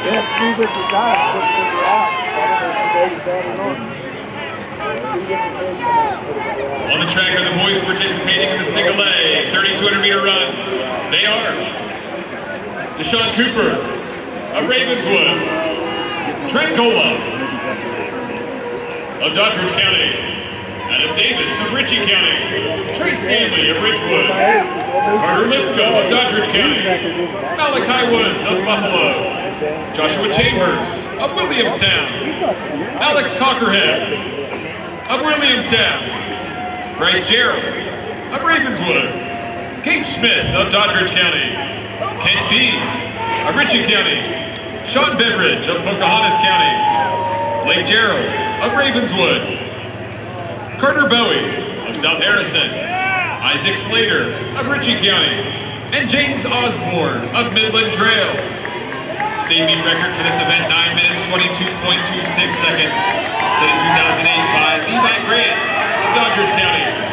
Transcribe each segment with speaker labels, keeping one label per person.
Speaker 1: On the track are the boys participating in the single A 3,200-meter run. They are Deshaun Cooper of Ravenswood, Trent Gola of Doddridge County, Adam Davis of Ritchie County, Trey Stanley of Ridgewood, Carter Lipscomb of Doddridge County, Malachi Woods of Buffalo, Joshua Chambers of Williamstown, Alex Cockerhead of Williamstown, Bryce Gerald of Ravenswood, Kate Smith of Doddridge County, Kent B. of Ritchie County, Sean Beveridge of Pocahontas County, Blake Gerald of Ravenswood, Carter Bowie of South Harrison, Isaac Slater of Ritchie County, and James Osborne of Midland Trail. State meet record for this event, 9 minutes, 22.26 seconds. Set in 2008 by Levi Grant of Doddridge County.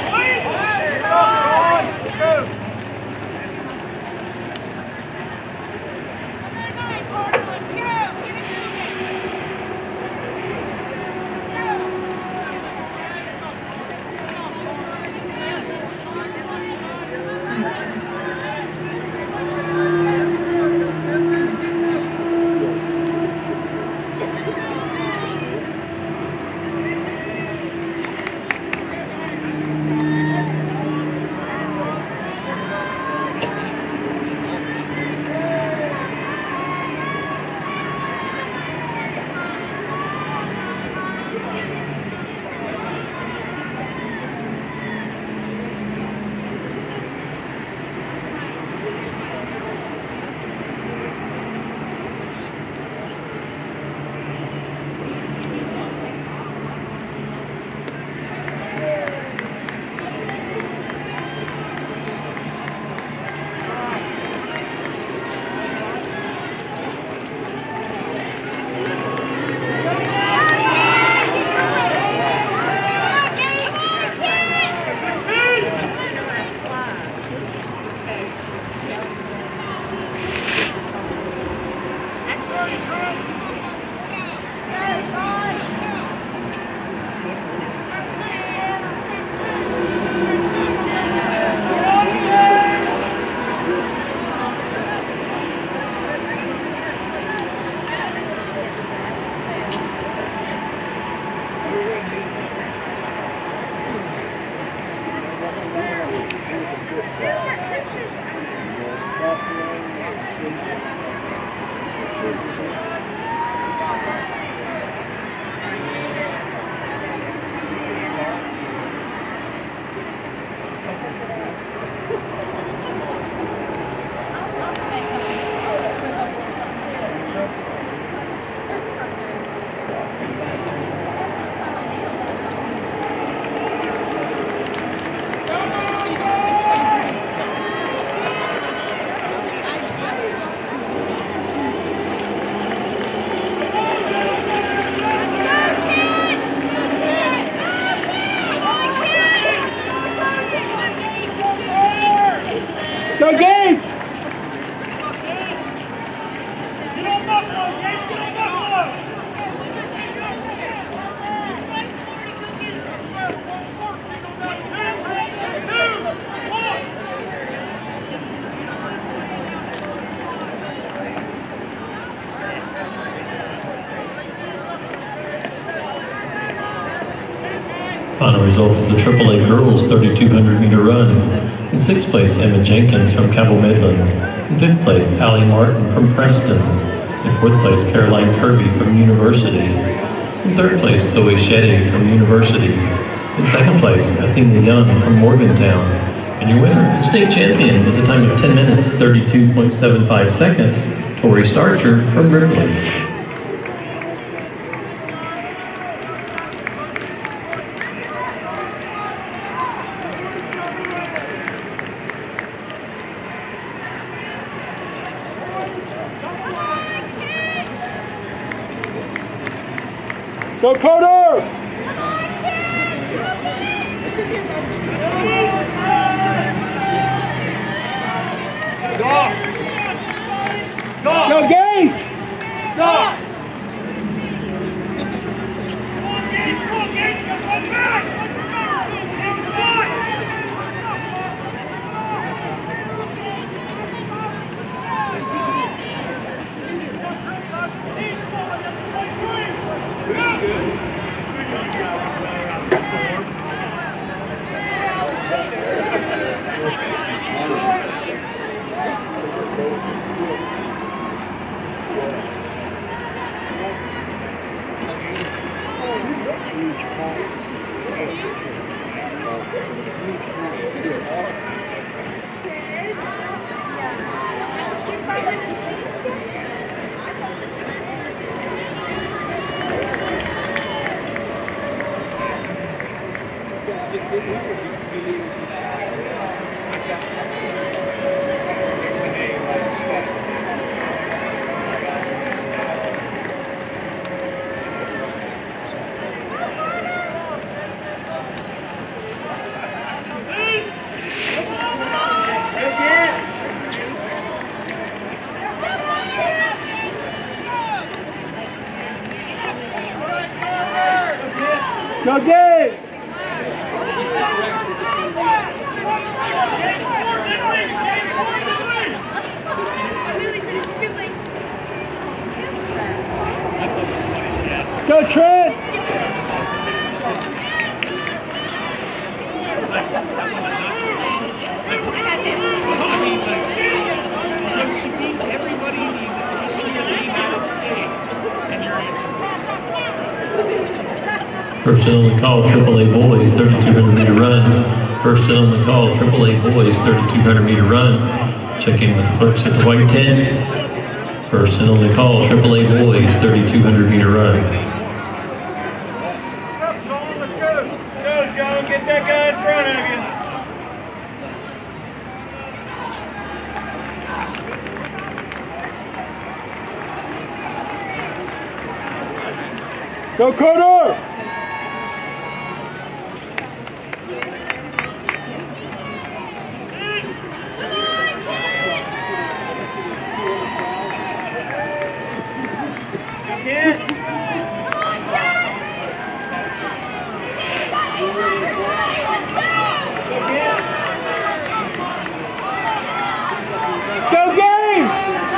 Speaker 2: Final results of the AAA Girls 3,200-meter run. In 6th place, Emma Jenkins from Cabell Midland. In 5th place, Allie Martin from Preston. In 4th place, Caroline Kirby from University. In 3rd place, Zoe Shetty from University. In 2nd place, Athena Young from Morgantown. And your winner and state champion with a time of 10 minutes, 32.75 seconds, Tori Starcher from Ripley.
Speaker 3: Go Carter! Go Gage! Go! huge packs, 6. Huge packs, 6. Go get! Go Trent!
Speaker 4: Everybody in the history of the United States, and your answer.
Speaker 2: First and only call, AAA boys, 3,200 meter run. First and only call, AAA boys, 3,200 meter run. Checking with the clerks at the white tent. First and only call, AAA boys, 3,200 meter run.
Speaker 4: Let's go. Go, Sean. Get that guy in front of you.
Speaker 3: Go Carter! Go Gaines!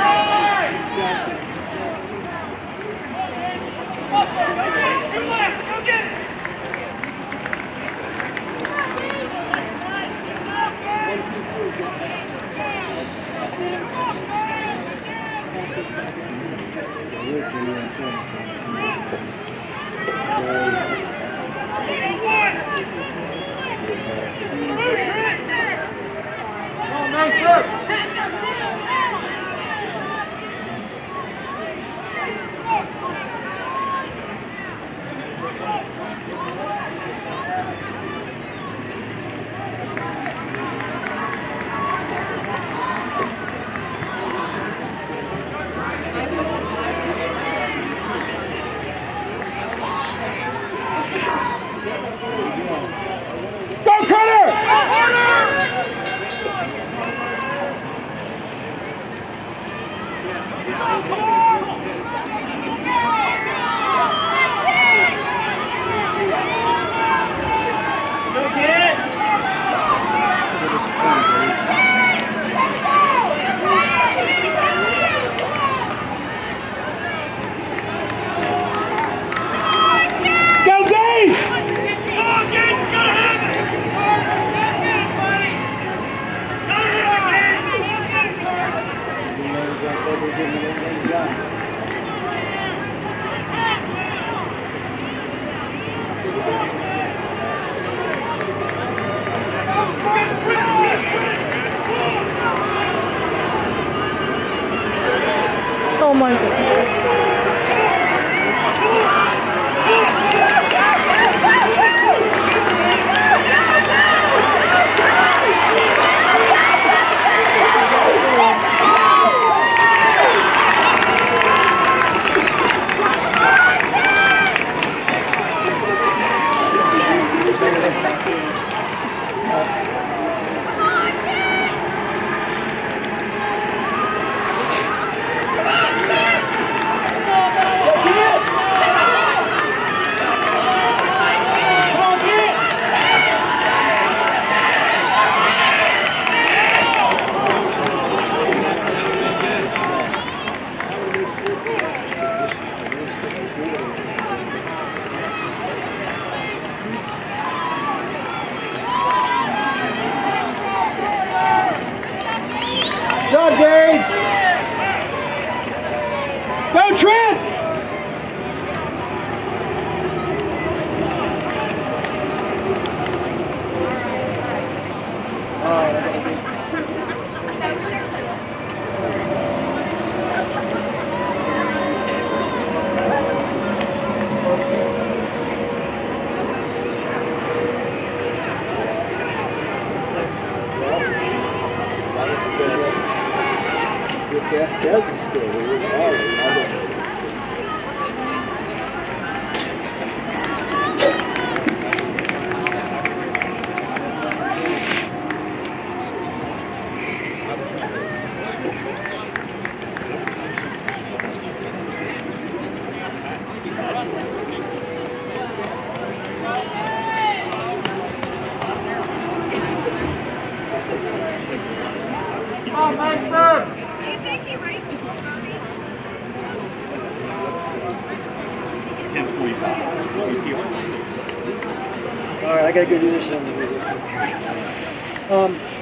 Speaker 5: Oh my God.
Speaker 3: All right, I gotta go do this.